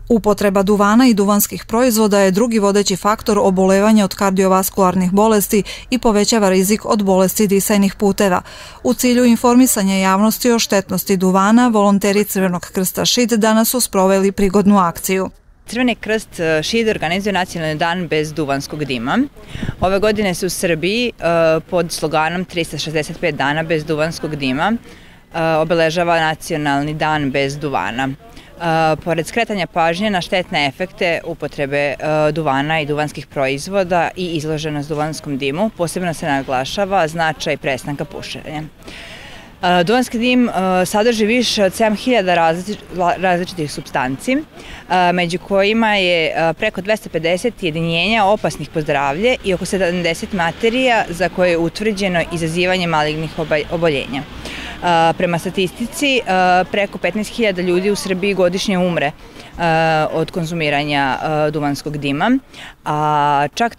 Upotreba duvana i duvanskih proizvoda je drugi vodeći faktor obolevanja od kardiovaskularnih bolesti i povećava rizik od bolesti disajnih puteva. U cilju informisanja javnosti o štetnosti duvana, volonteri Crvenog krsta Šid danas su sproveli prigodnu akciju. Crveni krst Šid organizuje nacionalni dan bez duvanskog dima. Ove godine se u Srbiji pod sloganom 365 dana bez duvanskog dima obeležava nacionalni dan bez duvana. Pored skretanja pažnje na štetne efekte upotrebe duvana i duvanskih proizvoda i izloženost duvanskom dimu, posebno se naglašava značaj prestanka pušenja. Duvanski dim sadrži više od 7000 različitih supstanci, među kojima je preko 250 jedinjenja opasnih po zdravlje i oko 70 materija za koje je utvrđeno izazivanje malignih oboljenja. Prema statistici, preko 15.000 ljudi u Srbiji godišnje umre od konzumiranja duvanskog dima, a čak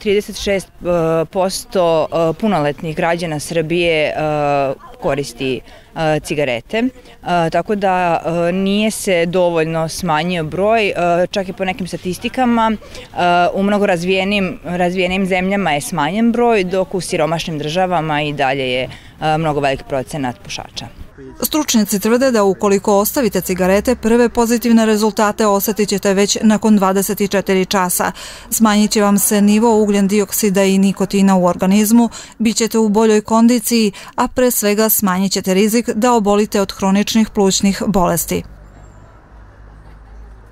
36% punoletnih građana Srbije koristi cigarete, tako da nije se dovoljno smanjio broj, čak i po nekim statistikama u mnogo razvijenim zemljama je smanjen broj, dok u siromašnim državama i dalje je mnogo velik procenat pušača. Stručnjaci tvrde da ukoliko ostavite cigarete, prve pozitivne rezultate osjetit ćete već nakon 24 časa. Smanjit će vam se nivo ugljen dioksida i nikotina u organizmu, bit ćete u boljoj kondiciji, a pre svega smanjit ćete rizik da obolite od hroničnih plućnih bolesti.